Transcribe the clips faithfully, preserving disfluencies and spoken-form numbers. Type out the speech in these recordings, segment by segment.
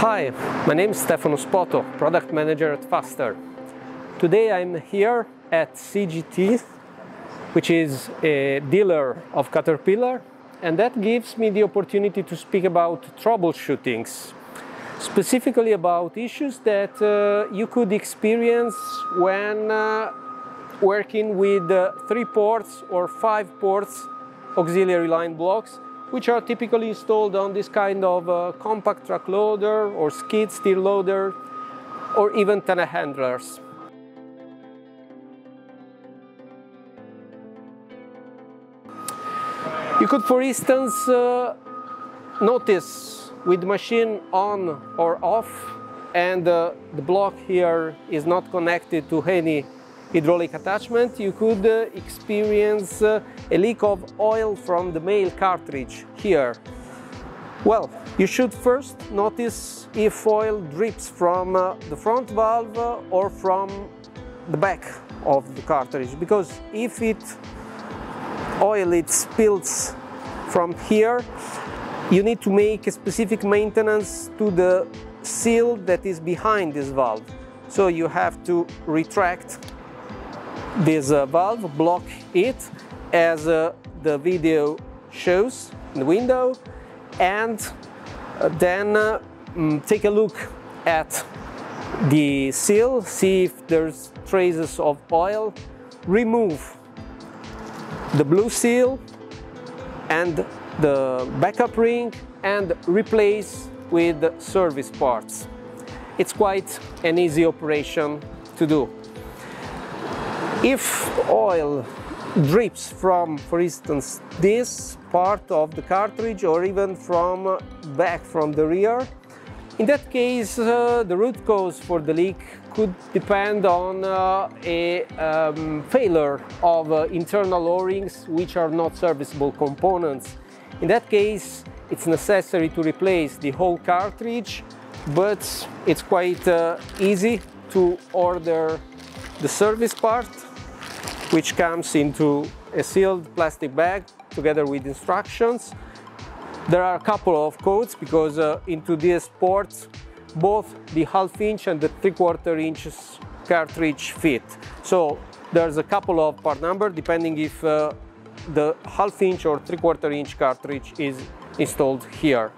Hi, my name is Stefano Spoto, Product Manager at Faster. Today I'm here at C G T, which is a dealer of Caterpillar, and that gives me the opportunity to speak about troubleshootings, specifically about issues that uh, you could experience when uh, working with uh, three ports or five ports auxiliary line blocks, which are typically installed on this kind of uh, compact truck loader or skid steer loader or even telehandlers. You could, for instance, uh, notice with the machine on or off and uh, the block here is not connected to any hydraulic attachment, you could uh, experience uh, a leak of oil from the male cartridge here. Well, you should first notice if oil drips from uh, the front valve uh, or from the back of the cartridge, because if it oil it spills from here, you need to make a specific maintenance to the seal that is behind this valve. So you have to retract this uh, valve, block it as uh, the video shows in the window, and uh, then uh, mm, take a look at the seal, see if there's traces of oil, remove the blue seal and the backup ring and replace with service parts. It's quite an easy operation to do. If oil drips from, for instance, this part of the cartridge or even from back from the rear, in that case uh, the root cause for the leak could depend on uh, a um, failure of uh, internal O-rings, which are not serviceable components. In that case, it's necessary to replace the whole cartridge, but it's quite uh, easy to order the service part, which comes into a sealed plastic bag together with instructions. There are a couple of codes because uh, into this port both the half inch and the three quarter inches cartridge fit. So there's a couple of part number depending if uh, the half inch or three quarter inch cartridge is installed here.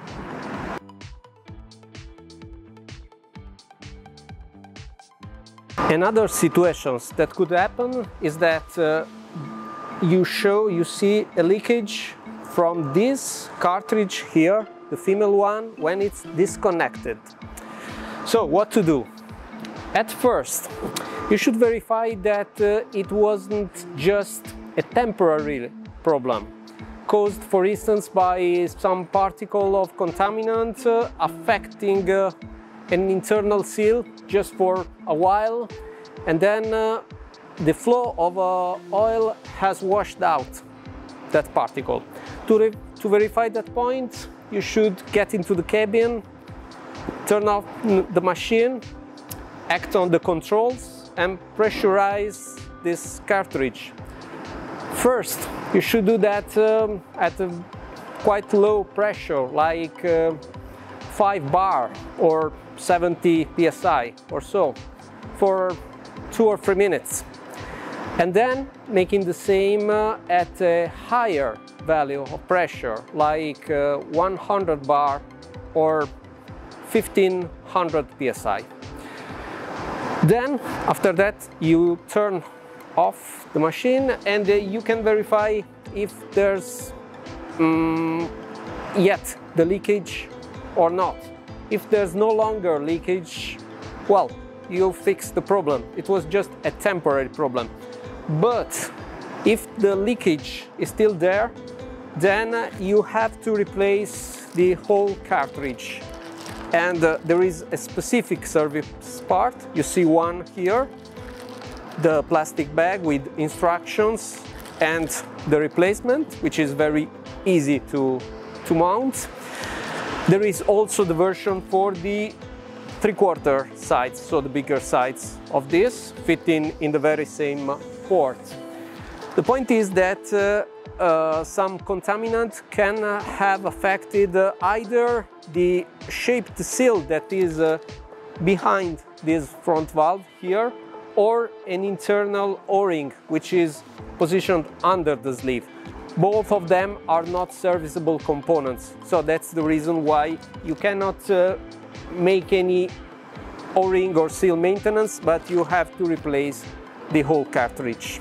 Another situations that could happen is that uh, you show, you see a leakage from this cartridge here, the female one, when it's disconnected. So what to do? At first, you should verify that uh, it wasn't just a temporary problem caused, for instance, by some particle of contaminant uh, affecting uh, an internal seal just for a while, and then uh, the flow of uh, oil has washed out that particle. To, to verify that point, you should get into the cabin, turn off the machine, act on the controls and pressurize this cartridge. First, you should do that um, at a quite low pressure, like uh, five bar or seventy P S I or so, for two or three minutes. And then making the same uh, at a higher value of pressure, like uh, one hundred bar or fifteen hundred P S I. Then, after that, you turn off the machine and uh, you can verify if there's um, yet the leakage or not. If there's no longer leakage, well, you fix the problem. It was just a temporary problem. But if the leakage is still there, then you have to replace the whole cartridge. And uh, there is a specific service part. You see one here, the plastic bag with instructions and the replacement, which is very easy to, to mount. There is also the version for the three-quarter sides, so the bigger sides of this, fitting in the very same port. The point is that uh, uh, some contaminant can uh, have affected uh, either the shaped seal that is uh, behind this front valve here, or an internal O-ring which is positioned under the sleeve. Both of them are not serviceable components, so that's the reason why you cannot uh, make any O-ring or seal maintenance, but you have to replace the whole cartridge.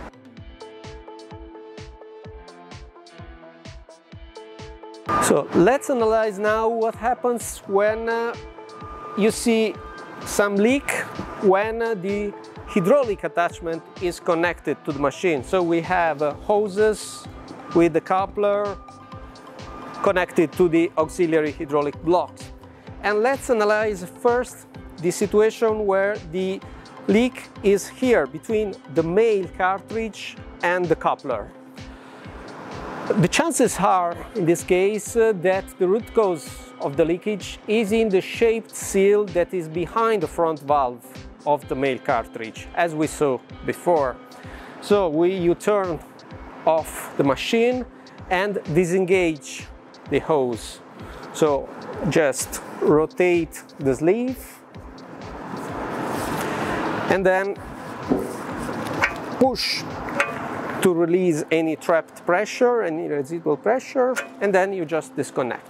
So let's analyze now what happens when uh, you see some leak when uh, the hydraulic attachment is connected to the machine. So we have uh, hoses with the coupler connected to the auxiliary hydraulic blocks. And let's analyze first the situation where the leak is here between the male cartridge and the coupler. The chances are, in this case, uh, that the root cause of the leakage is in the shaped seal that is behind the front valve of the male cartridge, as we saw before. So we, you turn off the machine and disengage the hose. So just rotate the sleeve and then push to release any trapped pressure, any residual pressure, and then you just disconnect.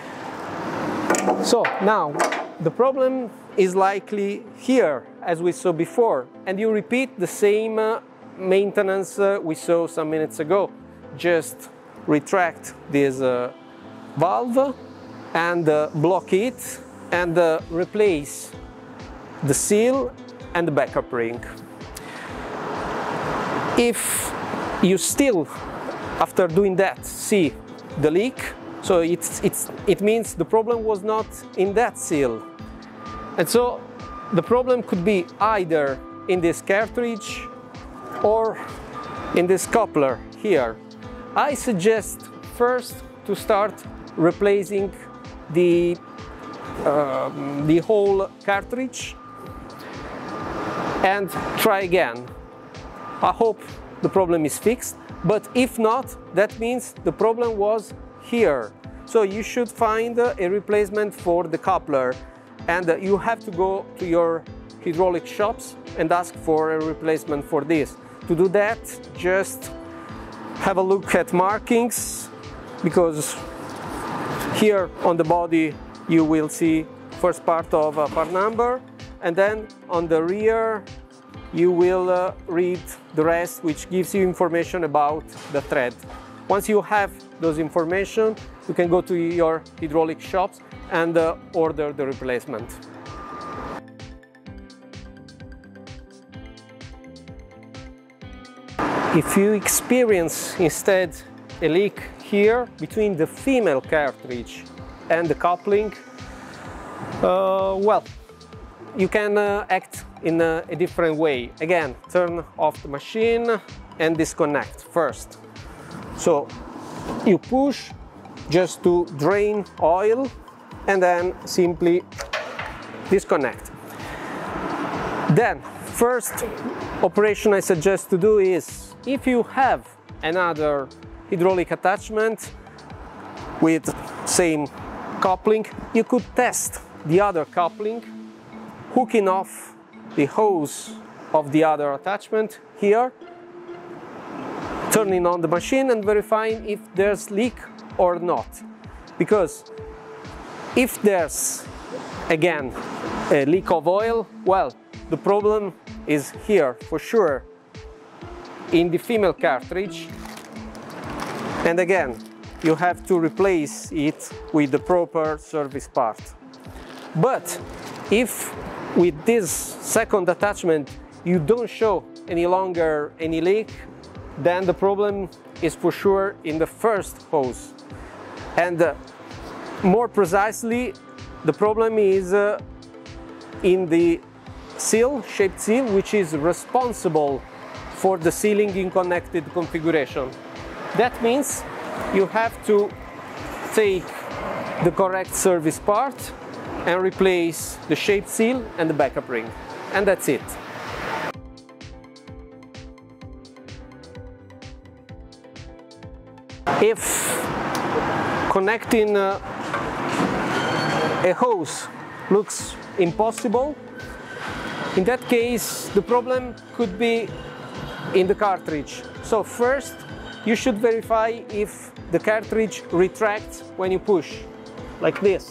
So now the problem is likely here, as we saw before, and you repeat the same uh, maintenance uh, we saw some minutes ago. Just retract this uh, valve and uh, block it and uh, replace the seal and the backup ring. If you still, after doing that, see the leak, so it's, it's, it means the problem was not in that seal. And so the problem could be either in this cartridge or in this coupler here. I suggest first to start replacing the, uh, the whole cartridge and try again. I hope the problem is fixed, but if not, that means the problem was here. So you should find uh, a replacement for the coupler, and uh, you have to go to your hydraulic shops and ask for a replacement for this. To do that, just have a look at markings, because here on the body you will see first part of a part number, and then on the rear you will uh, read the rest, which gives you information about the thread. Once you have those information, you can go to your hydraulic shops and uh, order the replacement. If you experience instead a leak here between the female cartridge and the coupling, uh, well, you can uh, act in a, a different way. Again, turn off the machine and disconnect first. So you push just to drain oil and then simply disconnect. Then, first operation I suggest to do is, if you have another hydraulic attachment with same coupling, you could test the other coupling, hooking off the hose of the other attachment here, turning on the machine and verifying if there's leak or not. Because if there's, again, a leak of oil, well, the problem is here for sure, in the female cartridge. And again, you have to replace it with the proper service part. But if with this second attachment you don't show any longer any leak, then the problem is for sure in the first hose. And uh, more precisely, the problem is uh, in the seal, shaped seal, which is responsible for the sealing in connected configuration. That means you have to take the correct service part and replace the shaped seal and the backup ring. And that's it. If connecting uh, a hose looks impossible, in that case the problem could be in the cartridge. So first you should verify if the cartridge retracts when you push, like this.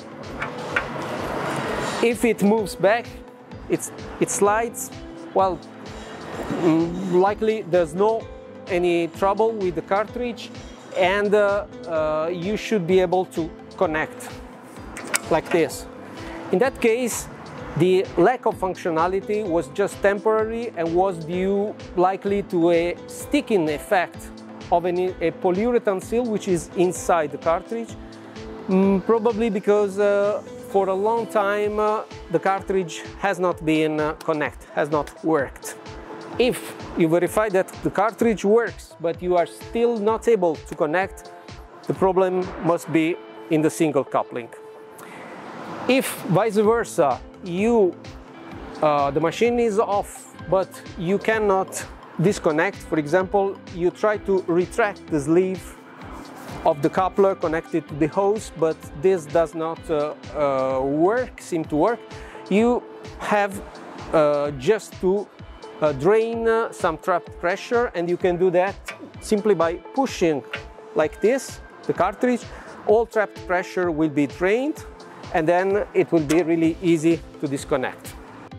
If it moves back, it's, it slides, well, likely there's no any trouble with the cartridge, and uh, uh, you should be able to connect like this. In that case, the lack of functionality was just temporary and was due likely to a sticking effect of an, a polyurethane seal which is inside the cartridge, mm, probably because uh, for a long time uh, the cartridge has not been uh, connected, has not worked. If you verify that the cartridge works, but you are still not able to connect, the problem must be in the single coupling. If vice versa, you, uh, the machine is off, but you cannot disconnect, for example, you try to retract the sleeve of the coupler connected to the hose, but this does not uh, uh, work, seem to work, you have uh, just to Uh, drain uh, some trapped pressure, and you can do that simply by pushing like this the cartridge. All trapped pressure will be drained, and then it will be really easy to disconnect.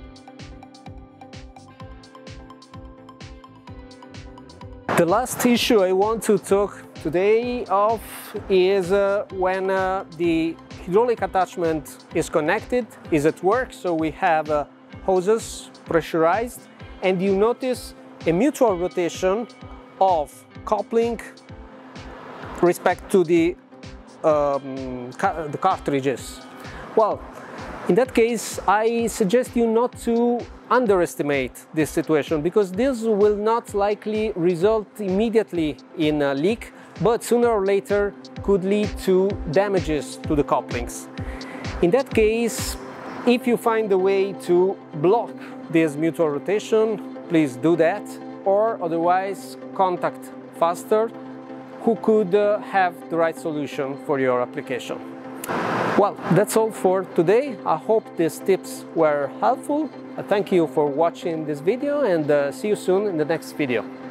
The last issue I want to talk today of is uh, when uh, the hydraulic attachment is connected, is at work, so we have uh, hoses pressurized, and you notice a mutual rotation of coupling respect to the, um, ca the cartridges. Well, in that case, I suggest you not to underestimate this situation, because this will not likely result immediately in a leak, but sooner or later could lead to damages to the couplings. In that case, if you find a way to block this mutual rotation, please do that, or otherwise contact Faster, who could uh, have the right solution for your application. Well, that's all for today. I hope these tips were helpful. I thank you for watching this video, and uh, see you soon in the next video.